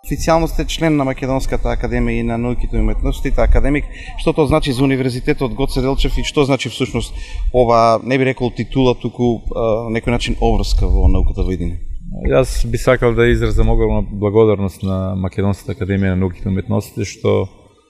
Официјално сте член на Македонската академија и на науките и уметностите, академик. Што тоа значи за Универзитетот Гоце Делчев и што значи всушност ова, не би рекол титула, туку на некој начин обврска во науката во иднина? Јас би сакал да изразам огромна благодарност на Македонската академија на науките и уметностите што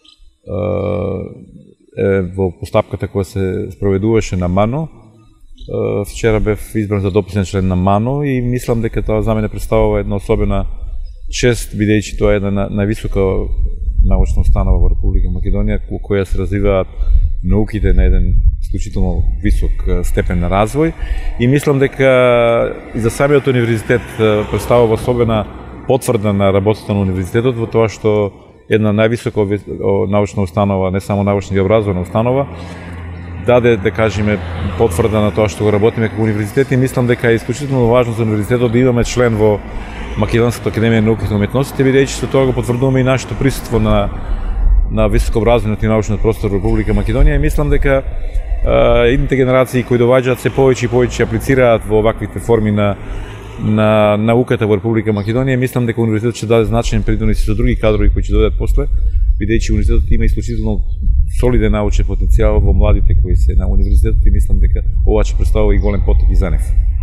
во постапката која се спроведуваше на МАНО. Вчера бев избран за дописен член на МАНО и мислам дека тоа за мене представува една особена чест, бидејќи тоа е една највисока научна установа во Република Македонија, која се развиваат науките на еден исклучително висок степен на развој. И мислам дека и за самиот универзитет представува особена потврда на работата на универзитетот во тоа што една највисока научна установа, не само научна и образовна установа, даде, да кажеме, потврда на тоа што го работиме како универзитет и мислам дека е исклучително важно за универзитетот да имаме член во Македонската академија на науките и уметностите, бидејќи со тоа го потврдуваме и нашето присуство на високообразовниот и научниот простор во Република Македонија и мислам дека идните генерации кои доаѓаат се повеќе и повеќе аплицираат во оваквите форми на науката во Република Македонија. Мислам дека универзитетот ќе даде значаен принос и за други кадрови кои ќе дојдат после, бидејќи универзитетот има исклучително солиден научен потенцијал во младите кои се на универзитетот и мислам дека ова ќе представува и голем потик и за нив.